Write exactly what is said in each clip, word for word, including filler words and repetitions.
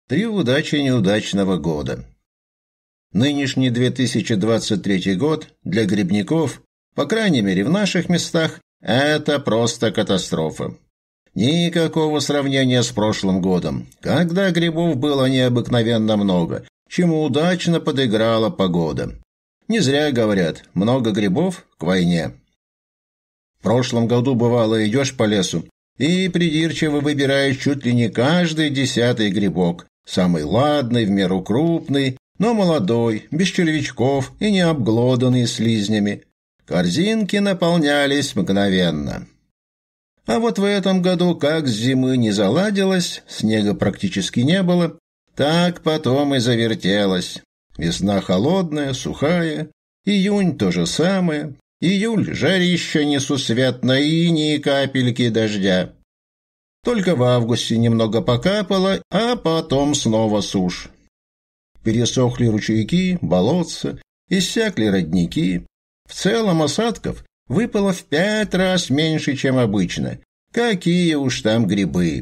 Три удачи неудачного года. Нынешний две тысячи двадцать третий год для грибников, по крайней мере в наших местах, это просто катастрофа. Никакого сравнения с прошлым годом, когда грибов было необыкновенно много, чему удачно подыграла погода. Не зря говорят, много грибов к войне. В прошлом году, бывало, идешь по лесу и придирчиво выбираешь чуть ли не каждый десятый грибок, самый ладный, в меру крупный, но молодой, без червячков и не обглоданный слизнями. Корзинки наполнялись мгновенно. А вот в этом году, как с зимы не заладилось, снега практически не было, так потом и завертелось. Весна холодная, сухая, июнь то же самое, июль жарища несусветно и ни капельки дождя. Только в августе немного покапало, а потом снова сушь. Пересохли ручейки, болотца, иссякли родники. В целом осадков выпало в пять раз меньше, чем обычно. Какие уж там грибы.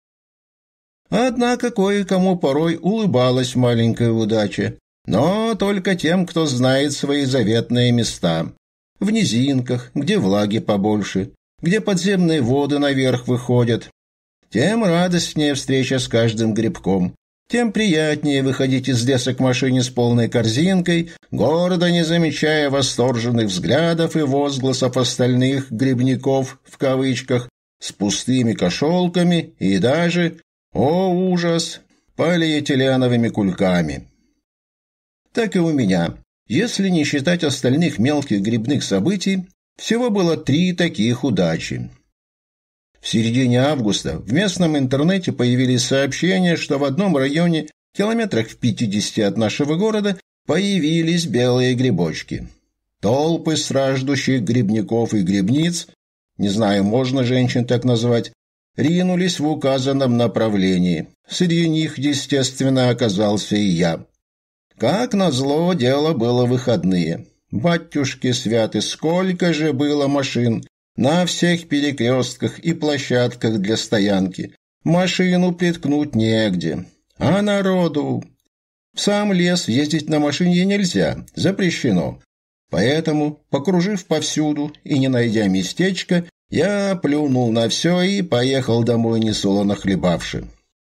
Однако кое-кому порой улыбалась маленькая удача, но только тем, кто знает свои заветные места. В низинках, где влаги побольше, где подземные воды наверх выходят. Тем радостнее встреча с каждым грибком, тем приятнее выходить из леса к машине с полной корзинкой, гордо не замечая восторженных взглядов и возгласов остальных «грибников» в кавычках, с пустыми кошелками и даже, о ужас, полиэтиленовыми кульками. Так и у меня, если не считать остальных мелких грибных событий, всего было три таких удачи. В середине августа в местном интернете появились сообщения, что в одном районе, километрах в пятидесяти от нашего города, появились белые грибочки. Толпы страждущих грибников и грибниц, не знаю, можно женщин так назвать, ринулись в указанном направлении. Среди них, естественно, оказался и я. Как назло, дело было выходные. Батюшки святы, сколько же было машин! На всех перекрестках и площадках для стоянки. Машину приткнуть негде. А народу... В сам лес ездить на машине нельзя, запрещено. Поэтому, покружив повсюду и не найдя местечка, я плюнул на все и поехал домой несолоно хлебавши.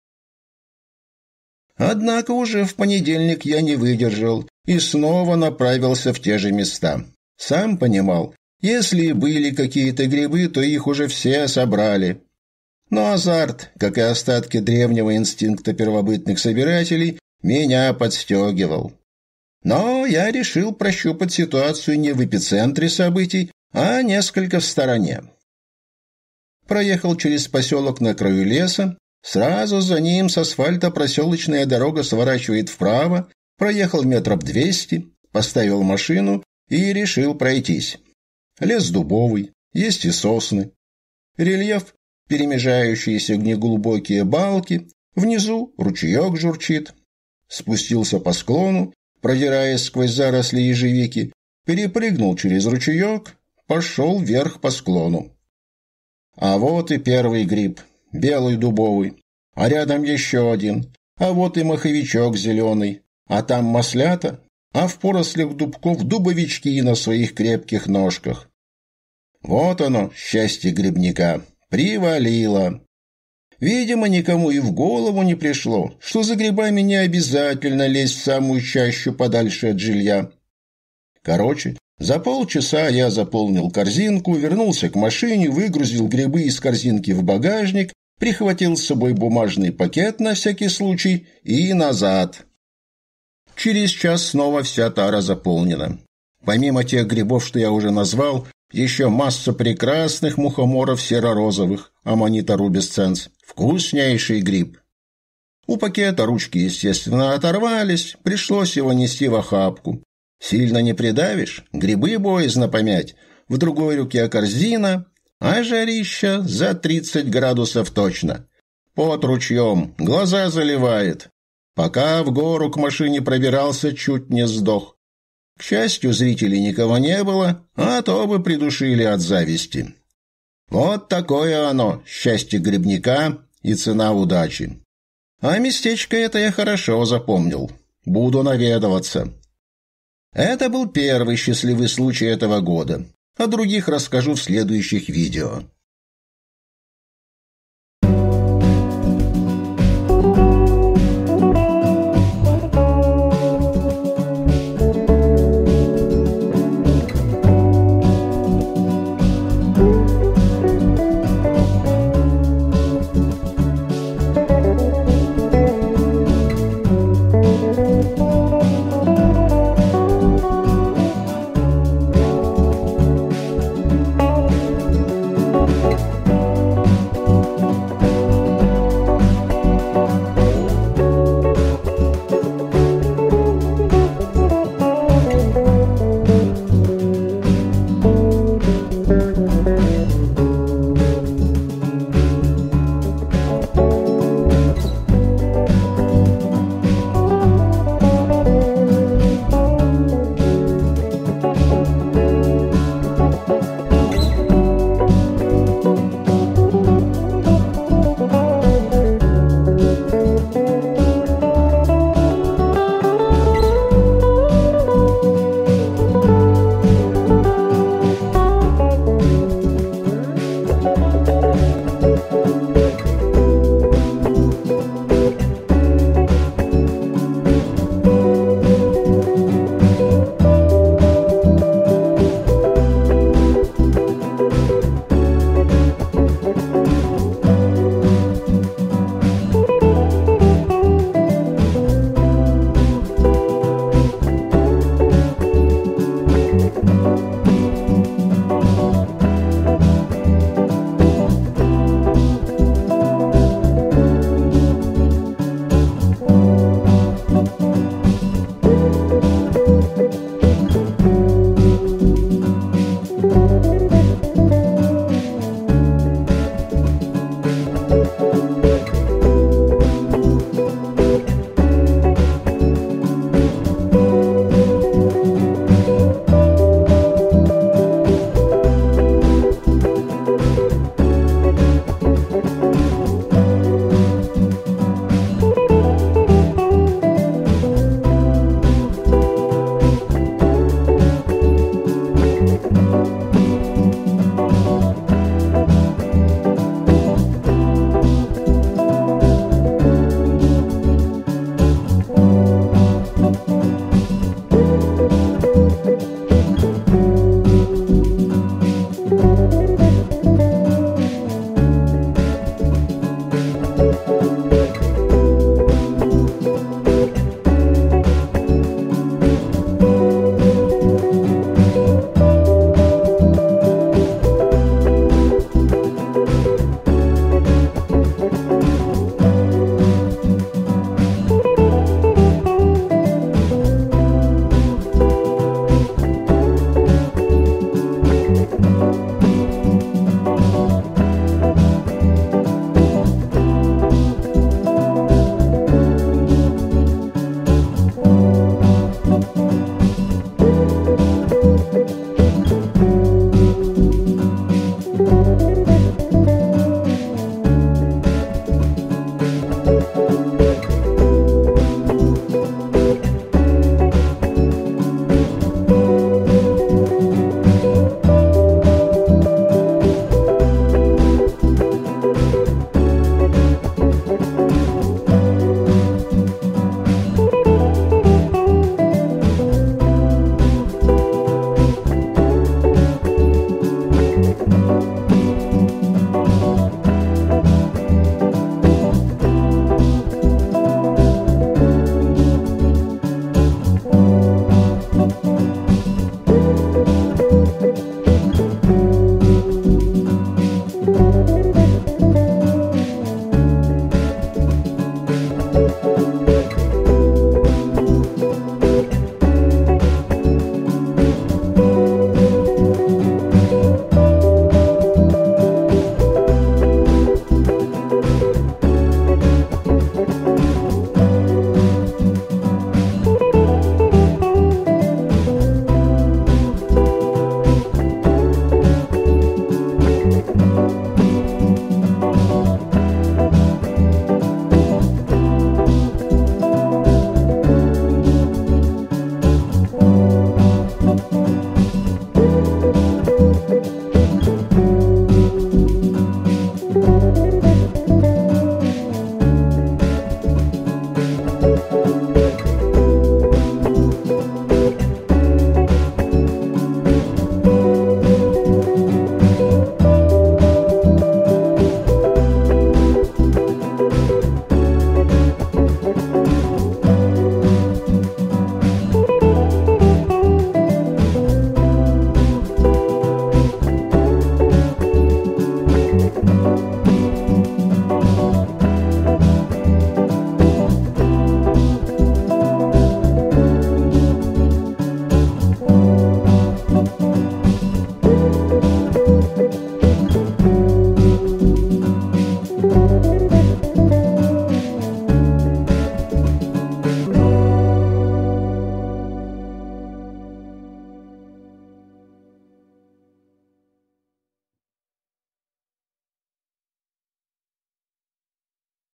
Однако уже в понедельник я не выдержал и снова направился в те же места. Сам понимал, если и были какие-то грибы, то их уже все собрали. Но азарт, как и остатки древнего инстинкта первобытных собирателей, меня подстегивал. Но я решил прощупать ситуацию не в эпицентре событий, а несколько в стороне. Проехал через поселок на краю леса, сразу за ним с асфальта проселочная дорога сворачивает вправо, проехал метров двести, поставил машину и решил пройтись. Лес дубовый, есть и сосны. Рельеф, перемежающиеся неглубокие балки, внизу ручеек журчит. Спустился по склону, продираясь сквозь заросли ежевики, перепрыгнул через ручеек, пошел вверх по склону. А вот и первый гриб, белый дубовый, а рядом еще один, а вот и маховичок зеленый, а там маслята, а в порослях дубков дубовички на своих крепких ножках. Вот оно, счастье грибника, привалило. Видимо, никому и в голову не пришло, что за грибами не обязательно лезть в самую чащу подальше от жилья. Короче, за полчаса я заполнил корзинку, вернулся к машине, выгрузил грибы из корзинки в багажник, прихватил с собой бумажный пакет на всякий случай и назад. Через час снова вся тара заполнена. Помимо тех грибов, что я уже назвал, еще масса прекрасных мухоморов серо-розовых, аманита рубесценс. Вкуснейший гриб. У пакета ручки, естественно, оторвались, пришлось его нести в охапку. Сильно не придавишь, грибы боязно помять. В другой руке корзина, а жарища за тридцать градусов точно. Под ручьем, глаза заливает. Пока в гору к машине пробирался, чуть не сдох. К счастью, зрителей никого не было, а то бы придушили от зависти. Вот такое оно, счастье грибника и цена удачи. А местечко это я хорошо запомнил. Буду наведываться. Это был первый счастливый случай этого года. О других расскажу в следующих видео.